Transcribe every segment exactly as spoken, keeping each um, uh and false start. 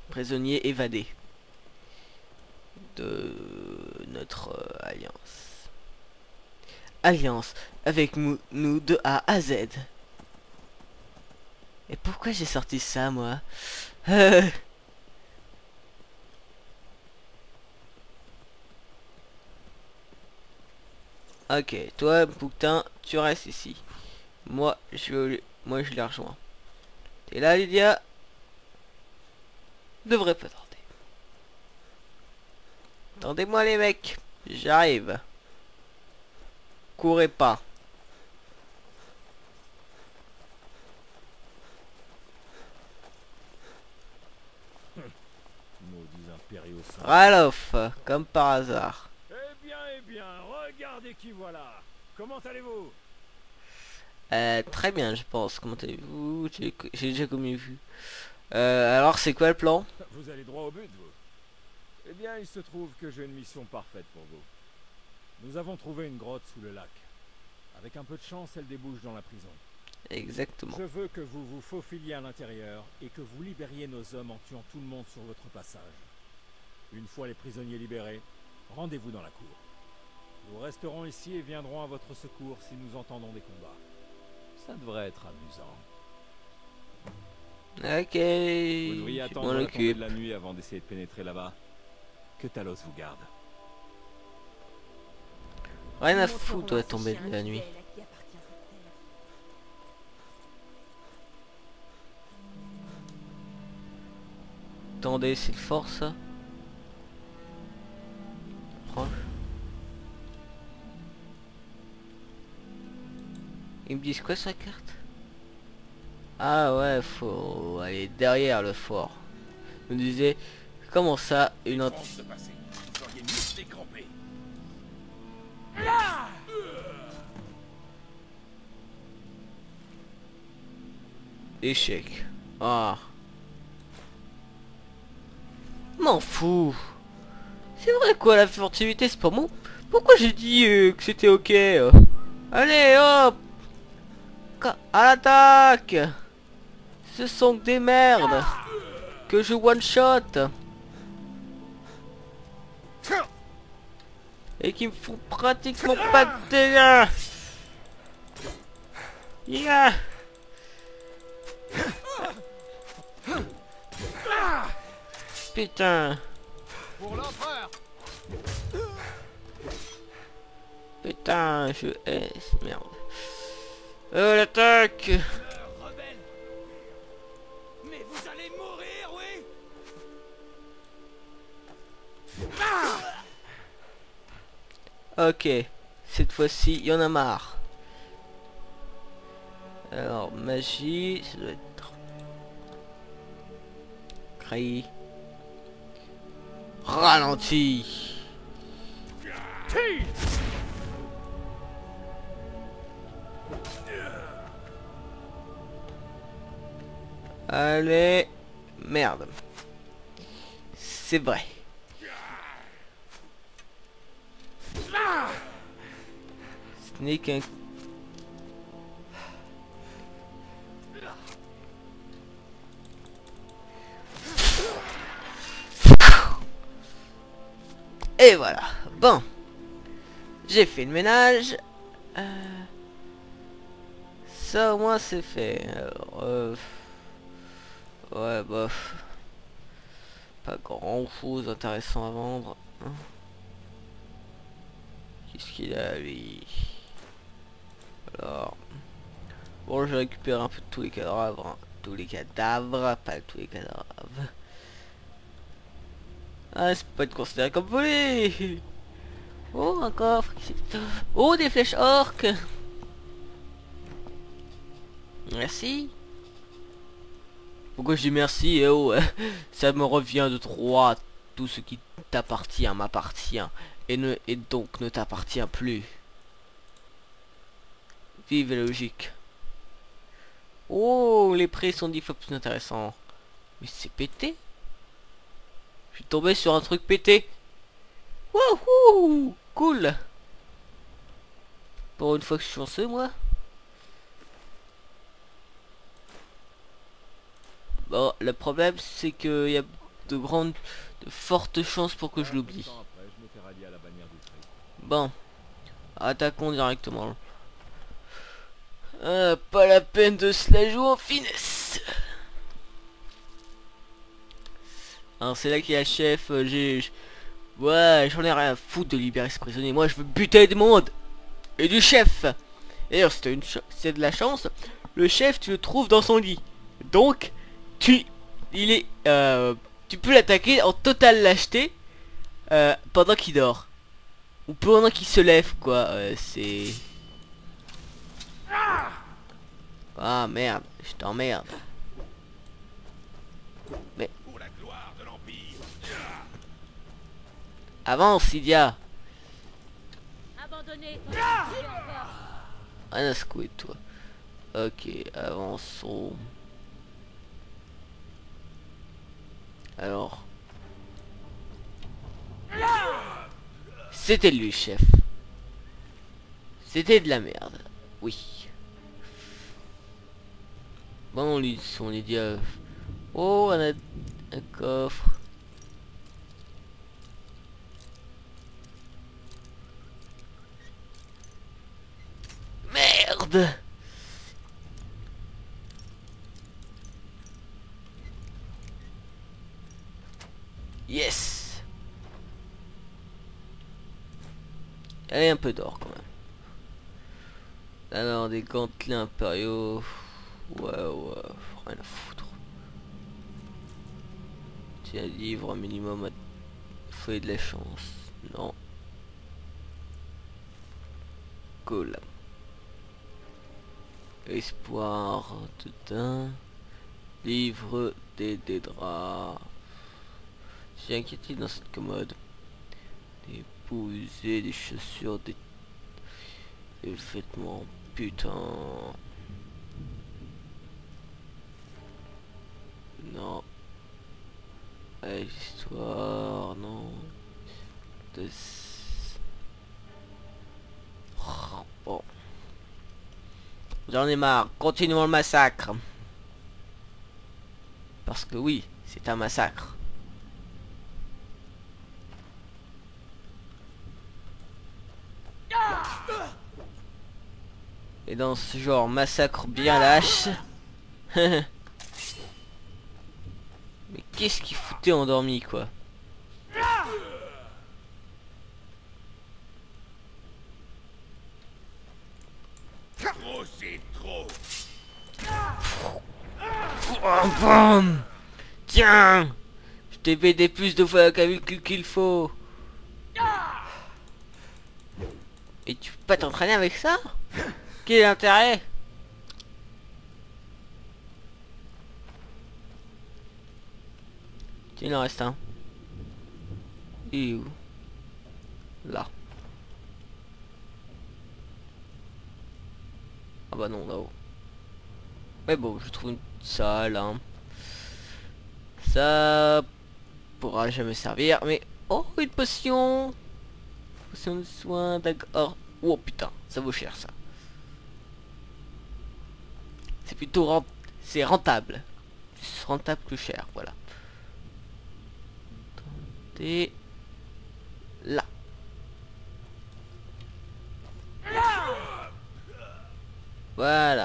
prisonniers évadés de notre euh, alliance. Alliance avec nous, nous de A à Z. Et pourquoi j'ai sorti ça, moi? euh... Ok, toi, Bouquetin, tu restes ici. Moi, je, moi, je les rejoins. T'es là, Lydia? Devrait pas tarder. Attendez-moi, les mecs. J'arrive. Courez pas. Ralof, comme par hasard. Eh bien, eh bien, regardez qui voilà. Comment allez-vous? Euh, très bien, je pense. Comment allez-vous? J'ai déjà commis vu. Euh, alors, c'est quoi le plan? Vous allez droit au but, vous. Eh bien, il se trouve que j'ai une mission parfaite pour vous. Nous avons trouvé une grotte sous le lac. Avec un peu de chance, elle débouche dans la prison. Exactement. Je veux que vous vous faufiliez à l'intérieur et que vous libériez nos hommes en tuant tout le monde sur votre passage. Une fois les prisonniers libérés, rendez-vous dans la cour. Nous resterons ici et viendrons à votre secours si nous entendons des combats. Ça devrait être amusant. Ok. Vous devriez Je attendre m'en la tombée occupe. de la nuit avant d'essayer de pénétrer là-bas. Que Talos vous garde. Rien à Nous foutre montrerons de la à ce tombée chien de la nuit. infidèle à qui appartient cette terre. Attendez, c'est le fort ça. Proche. Ils me disent quoi sur la carte? Ah ouais, faut aller derrière le fort. Ils me disaient, comment ça, une ent- échec. Ah. M'en fous. C'est vrai quoi, la furtivité c'est pas bon. Pourquoi j'ai dit euh, que c'était ok euh Allez hop, Ca- à l'attaque. Ce sont que des merdes que je one shot et qui me font pratiquement pas de dégâts. Yeah. Putain. Pour l'empereur. Putain, je hais, merde. Euh, l'attaque. Rebelle. Mais vous allez mourir, oui. Ok, cette fois-ci, il y en a marre. Alors, magie, ça doit être... Craie. Ralenti. Allez, merde. C'est vrai. Ce n'est qu'un... Et voilà. Bon. J'ai fait le ménage. Euh... Ça au moins c'est fait. Alors, euh... ouais, bof. Pas grand chose d'intéressant à vendre. Hein. Qu'est-ce qu'il a lui? Alors. Bon, je récupère un peu de tous les cadavres. Hein. Tous les cadavres, pas tous les cadavres. Ah, ça peut pas être considéré comme volé. Oh, un coffre. Oh, des flèches orques. Merci. Pourquoi je dis merci? Eh oh, ça me revient de droit. Tout ce qui t'appartient m'appartient. Et, ne, et donc ne t'appartient plus. Vive la logique. Oh, les prix sont dix fois plus intéressants. Mais c'est pété. Je suis tombé sur un truc pété. Wouhou, cool. Pour une fois que je suis chanceux, moi. Bon, le problème, c'est que y a de grandes, de fortes chances pour que je l'oublie. Bon, attaquons directement. Ah, pas la peine de se la jouer en finesse. Alors c'est là qu'il y a chef, euh, j'ai... Ouais, j'en ai rien à foutre de libérer ce prisonnier. Moi je veux buter du monde. Et du chef. D'ailleurs c'est une c'est de la chance. Le chef tu le trouves dans son lit. Donc tu... Il est... Euh, tu peux l'attaquer en totale lâcheté. Euh, pendant qu'il dort. Ou pendant qu'il se lève quoi. Euh, c'est... Ah merde, je t'emmerde. Mais... Avance, Idia. Rien à secouer toi. Ok, avançons. Alors. C'était lui, chef. C'était de la merde. Oui. Bon, lui, son Idia. Oh, on a un coffre. Merde. Yes. Allez, un peu d'or quand même. Alors, des gantelets impériaux. Ouais, ouais, rien à foutre. Tiens, livre un minimum à... Feuille de la chance. Non. Cool. Espoir de daim. Livre des, des draps. Tiens, qu'y a-t-il dans cette commode? Des bousées, des chaussures, des... des vêtements. Putain. Non. Allez, histoire, non. De... Oh, bon. J'en ai marre. Continuons le massacre. Parce que oui, c'est un massacre. Et dans ce genre massacre bien lâche. Mais qu'est-ce qu'il foutait endormi quoi? Trop, c'est trop. Bam. Tiens, je t'ai pété plus de fois avec qu'il faut. Et tu peux pas t'entraîner avec ça? Quel est l'intérêt? Tiens, il en reste un. Il est où? Là. Ah bah non, là-haut. Mais bon, je trouve une salle, hein. Ça pourra jamais servir, mais... Oh, une potion. Potion de soin, d'accord. Oh putain, ça vaut cher ça. C'est plutôt rent... c'est rentable. Plus rentable que cher, voilà. Tentez... Là. Voilà.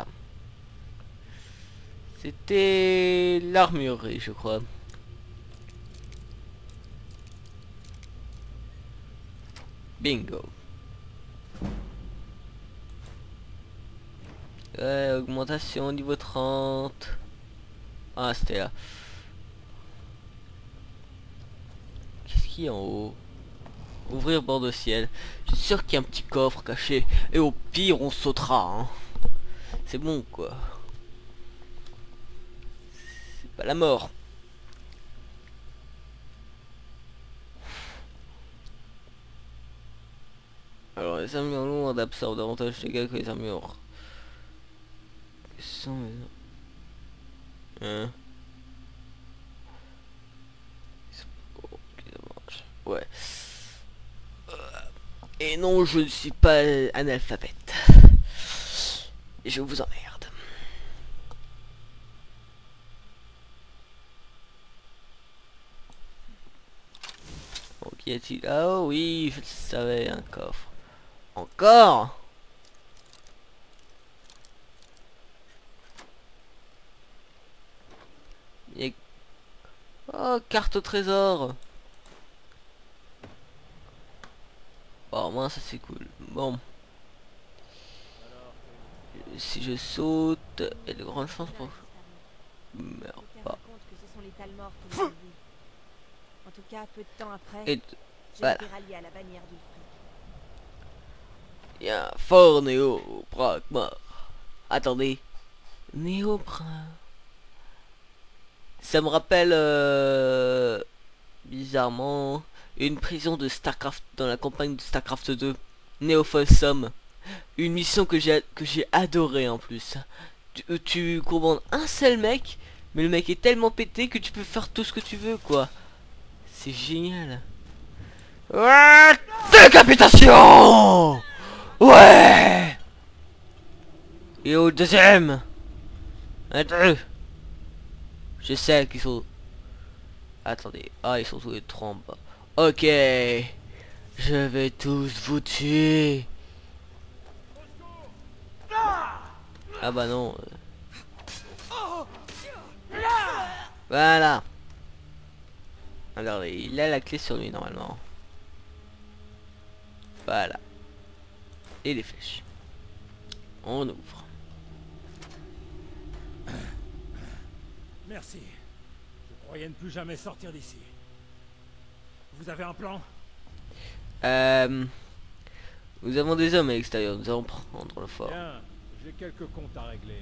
C'était l'armurerie, je crois. Bingo. Ouais, augmentation niveau trente. Ah, c'était là. Qu'est-ce qu'il y a en haut? Ouvrir bord de ciel. Je suis sûr qu'il y a un petit coffre caché. Et au pire, on sautera. Hein. C'est bon, quoi. C'est pas la mort. Alors, les armures lourdes absorbent davantage de dégâts que les armures. Hein? Ouais. Et non, je ne suis pas analphabète. Je vous emmerde. Qu'y a-t-il? Ah oh, oui, je le savais, un coffre. Encore? Et... Oh, carte au trésor. Bon, moi ça c'est cool. Bon. Si je saute, il y a de grandes chances pour... Meurs pas. En tout cas, peu de temps après, Et j'ai voilà. été rallié à la bannière du fric. Il y a un fort néo-pragma. Attendez. Néoprin. Ça me rappelle euh, bizarrement une prison de Starcraft dans la campagne de Starcraft deux. Néofolsom. Une mission que j'ai que j'ai adoré en plus. Tu, euh, tu commandes un seul mec, mais le mec est tellement pété que tu peux faire tout ce que tu veux quoi. C'est génial. Ah, décapitation. Ouais. Et au deuxième. Attends. Je sais qu'ils sont... Attendez. Ah, ils sont tous les trois en bas. Ok. Je vais tous vous tuer. Ah bah non. Voilà. Alors, il a la clé sur lui normalement. Voilà. Et les flèches. On ouvre. Merci. Je croyais ne plus jamais sortir d'ici. Vous avez un plan? Euh, nous avons des hommes à l'extérieur. Nous allons prendre le fort. Bien, j'ai quelques comptes à régler.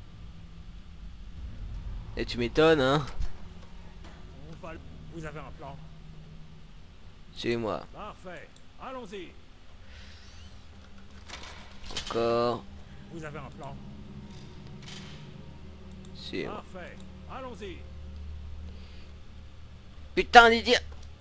Et tu m'étonnes, hein? On va... Vous avez un plan? Suis-moi. Parfait. Allons-y. Encore. Vous avez un plan? Suis-moi. Parfait. Allons-y. Putain d'idiot!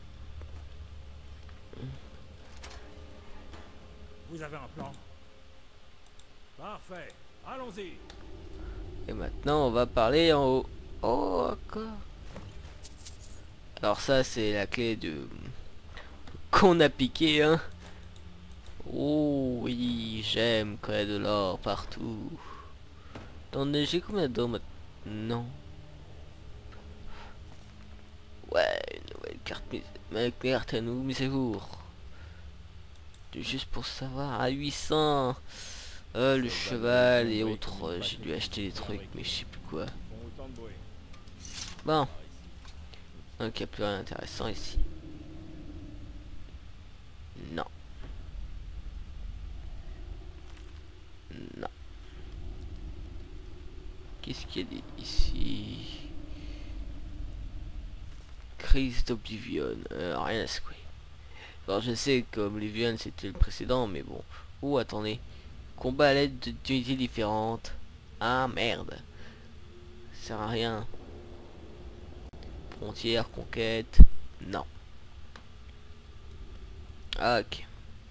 Vous avez un plan? Parfait. Allons-y. Et maintenant on va parler en haut. Oh encore. Alors ça c'est la clé de... qu'on a piqué hein. Oh oui j'aime quand il y a de l'or partout. Attendez j'ai combien d'or maintenant? Non. Ouais une nouvelle carte mise... ma carte à nous mise à jour. Juste pour savoir à huit cents. Euh, le cheval et autres, euh, j'ai dû acheter des trucs mais je sais plus quoi. Bon. Donc il n'y a plus rien d'intéressant ici. Non. Non. Qu'est-ce qu'il y a ici? Crise d'Oblivion. Euh, rien à secouer. Alors je sais qu'Oblivion c'était le précédent mais bon. Oh attendez. Combat à l'aide d'unités différentes. Ah merde. Ça sert à rien. Frontière, conquête. Non. Ah, ok.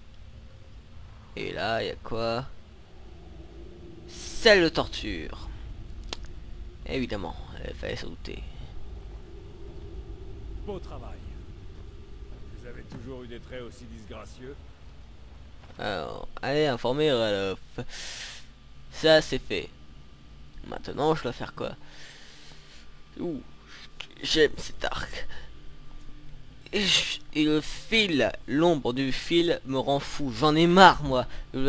Et là, il y a quoi? Celle de torture. Évidemment, il fallait s'en douter. Beau travail. Vous avez toujours eu des traits aussi disgracieux? Alors, allez, informer Ralof. Ça, c'est fait. Maintenant, je dois faire quoi? Ouh, j'aime cet arc. Et, je- et le fil, l'ombre du fil me rend fou. J'en ai marre, moi.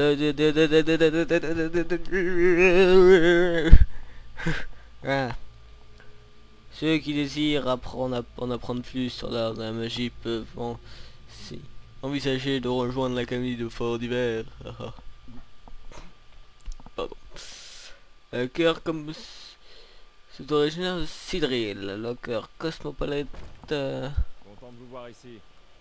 Voilà. Ceux qui désirent apprendre à en apprendre plus sur l'art de la magie peuvent en... si. envisager de rejoindre l'académie de Fort d'hiver. Pardon. Le cœur comme... c'est originaire de Sidril, le cœur cosmopolite... euh, Content de vous voir ici.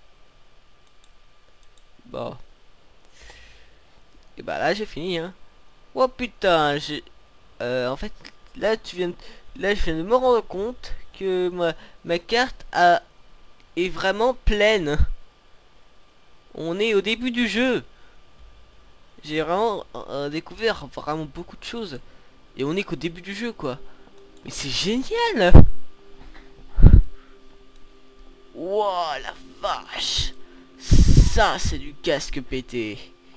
Bon. Et bah là j'ai fini hein. Oh putain, j'ai... Euh, en fait, là tu viens de... Là je viens de me rendre compte que ma, ma carte a... est vraiment pleine. On est au début du jeu. J'ai vraiment euh, découvert vraiment beaucoup de choses. Et on est qu'au début du jeu quoi. Mais c'est génial. Wow la vache. ça, c'est du casque pété.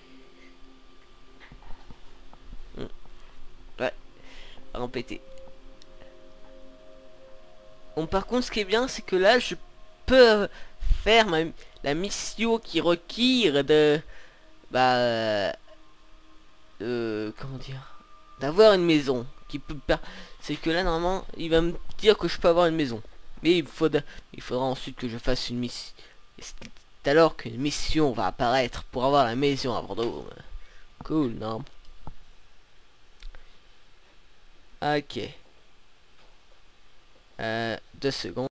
Hmm. Ouais, vraiment pété. Bon, par contre, ce qui est bien, c'est que là, je peux faire ma, la mission qui requiert de... Bah... Euh, euh, comment dire, d'avoir une maison. Qui peut per... C'est que là, normalement, il va me dire que je peux avoir une maison. Mais il faudra, il faudra ensuite que je fasse une mission. C'est alors qu'une mission va apparaître pour avoir la maison à Bordeaux. Cool, non? Ok. Euh, deux secondes.